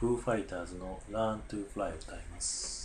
フーファイターズの Learn to Fly を歌います。